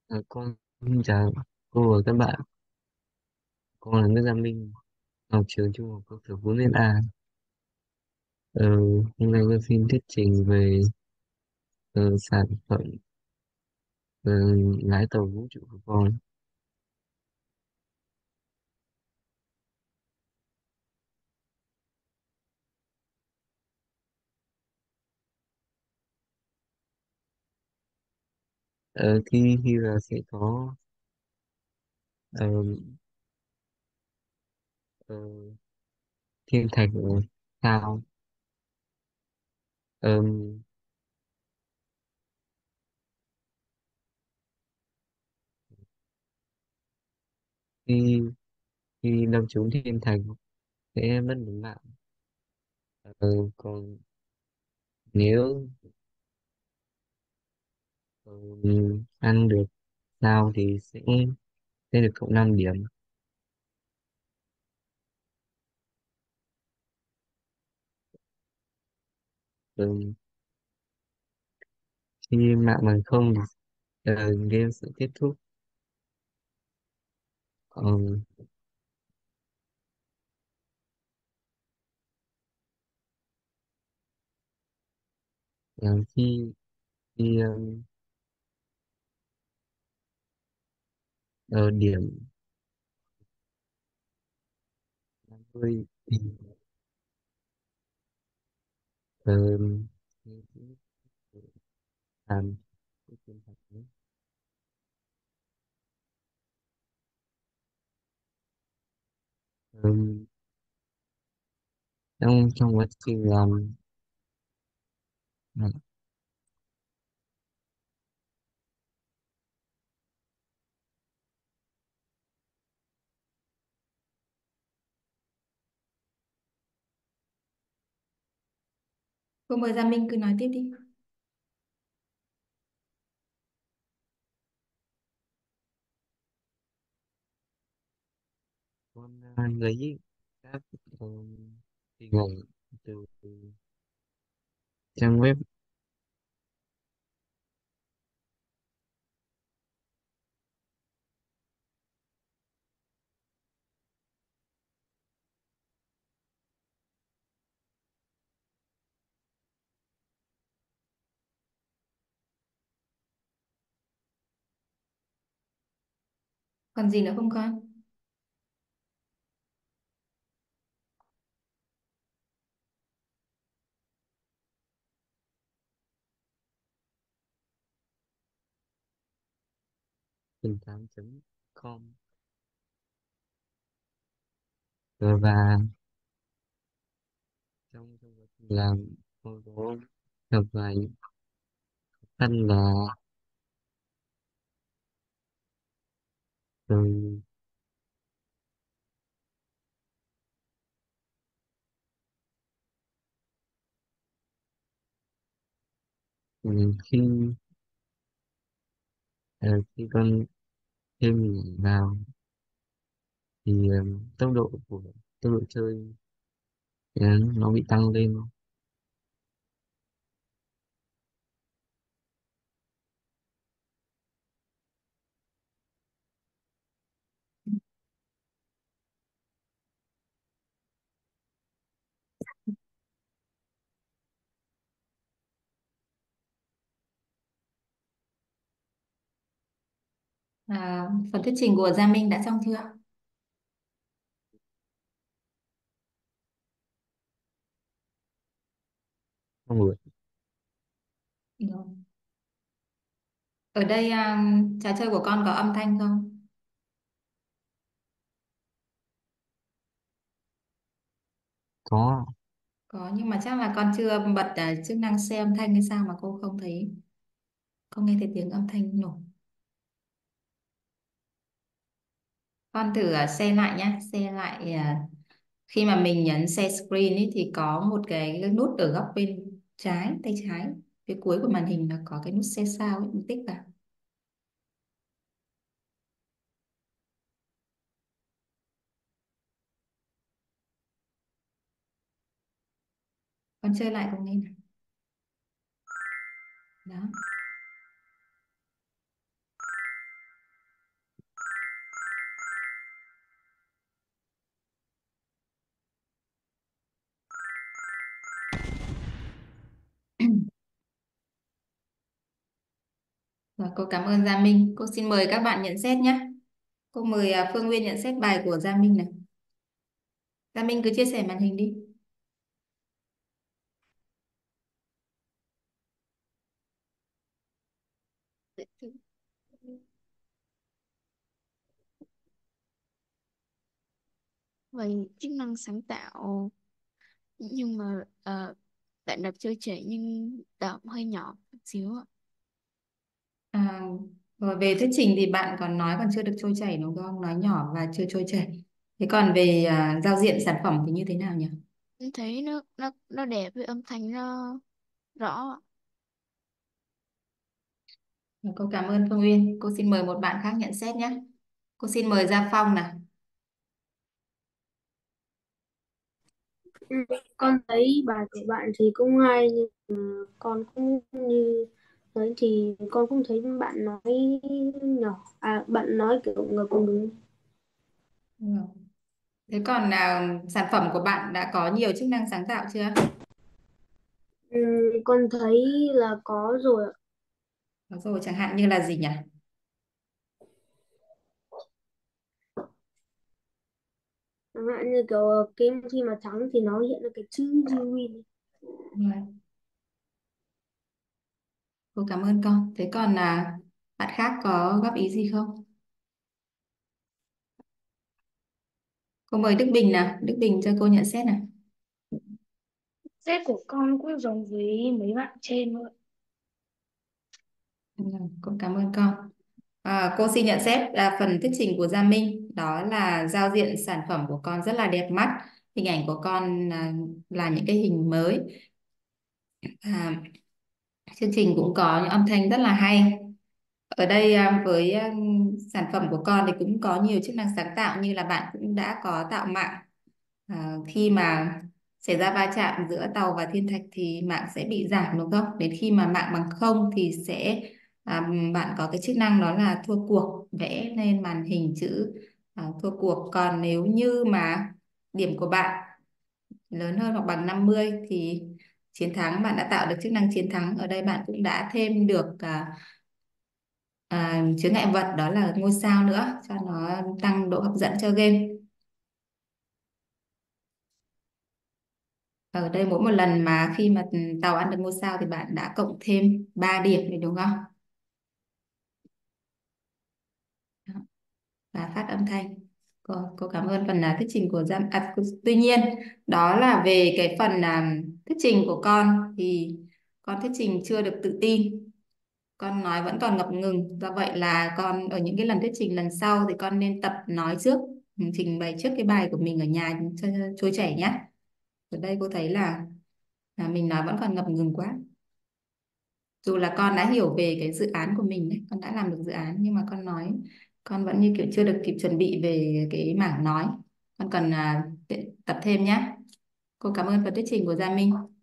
Con xin chào cô và các bạn. Con là Nguyễn Gia Minh, học trường Trung học cơ sở 4A. Ờ, Hôm nay con xin thuyết trình về sản phẩm ờ, lái tàu vũ trụ của con. Thi là sẽ có ờ, ờ, thiên thạch ở sao. Ờ, khi khi đâm trúng thiên thạch sẽ mất một mạng. Còn nếu ờ, ăn được sao thì sẽ được cộng 5 điểm. Ờ, Khi mạng bằng không thì game sẽ kết thúc. Còn khi khi điểm 50 thì ờ, làm cái chiến thuật đấy. Ờ, trong quá trình làm Cô mời Gia Minh cứ nói tiếp đi. con lấy các hình ảnh từ trang web. Còn gì nữa không con? Tình 8.com. Và trong quá trình làm tôi có gặp vài khăn là ừ, khi khi con thêm hình ảnh vào thì tốc độ chơi nó bị tăng lên. Phần thuyết trình của Gia Minh đã xong chưa? Xong rồi. Rồi. Ở đây trò chơi của con có âm thanh không? Có. Có, nhưng mà chắc là con chưa bật chức năng xe âm thanh hay sao mà cô không thấy, không nghe thấy tiếng âm thanh nổ. Con thử xe lại nhá, xe lại khi mà mình nhấn share screen ấy, thì có một cái nút ở góc bên trái, tay trái, phía cuối của màn hình là có cái nút xe sao ấy, mình tích vào. Con chơi lại cùng nghe nào. Đó. Rồi, cô cảm ơn Gia Minh. Cô xin mời các bạn nhận xét nhé. Cô mời Phương Nguyên nhận xét bài của Gia Minh này. Gia Minh cứ chia sẻ màn hình đi. Về chức năng sáng tạo, nhưng mà bạn đọc trôi chảy nhưng đọc hơi nhỏ một xíu ạ. À, rồi về thuyết trình thì bạn còn nói còn chưa được trôi chảy đúng không? Nói nhỏ và chưa trôi chảy. Thế còn về giao diện sản phẩm thì như thế nào nhỉ? Em thấy nó đẹp với âm thanh nó rõ ạ. Rồi, cô cảm ơn Phương Uyên. Cô xin mời một bạn khác nhận xét nhé. Cô xin mời Gia Phong nào. Ừ, con thấy bài của bạn thì cũng hay, nhưng con cũng như đấy thì con cũng thấy bạn nói nhỏ, bạn nói kiểu ngập ngừng. Ừ. Thế còn sản phẩm của bạn đã có nhiều chức năng sáng tạo chưa? Ừ, con thấy là có rồi ạ. Có rồi, chẳng hạn như là gì nhỉ? Chẳng hạn như kiểu cái khi mà thắng thì nó hiện ra cái chữ win. Rồi, cô cảm ơn con. Thế còn bạn khác có góp ý gì không? Cô mời Đức Bình nào. Đức Bình cho cô nhận xét nào. Sếp của con cũng giống với mấy bạn trên thôi. Ừ, cô cảm ơn con. Cô xin nhận xét là phần thuyết trình của Gia Minh đó là giao diện sản phẩm của con rất là đẹp mắt. Hình ảnh của con là những cái hình mới. À, chương trình cũng có những âm thanh rất là hay. Ở đây với sản phẩm của con thì cũng có nhiều chức năng sáng tạo như là bạn cũng đã có tạo mạng. Khi mà xảy ra va chạm giữa tàu và thiên thạch thì mạng sẽ bị giảm đúng không? Đến khi mà mạng bằng không thì sẽ bạn có cái chức năng đó là thua cuộc, vẽ lên màn hình chữ thua cuộc. Còn nếu như mà điểm của bạn lớn hơn hoặc bằng 50 thì chiến thắng, bạn đã tạo được chức năng chiến thắng. Ở đây bạn cũng đã thêm được chướng ngại vật đó là ngôi sao nữa cho nó tăng độ hấp dẫn cho game. Ở đây mỗi một lần mà khi mà tàu ăn được ngôi sao thì bạn đã cộng thêm 3 điểm đấy đúng không? Đó. Và phát âm thanh. Cô cảm ơn phần thuyết trình của Giang. Tuy nhiên đó là về cái phần thuyết trình của con thì con thuyết trình chưa được tự tin. Con nói vẫn còn ngập ngừng. Do vậy là con ở những cái lần thuyết trình lần sau thì con nên tập nói trước, trình bày trước cái bài của mình ở nhà cho trôi chảy nhé. Ở đây cô thấy là mình nói vẫn còn ngập ngừng quá. Dù là con đã hiểu về cái dự án của mình đấy, con đã làm được dự án nhưng mà con nói con vẫn như kiểu chưa được kịp chuẩn bị về cái mảng nói. Con cần tập thêm nhé. Cô cảm ơn phần thuyết trình của Gia Minh.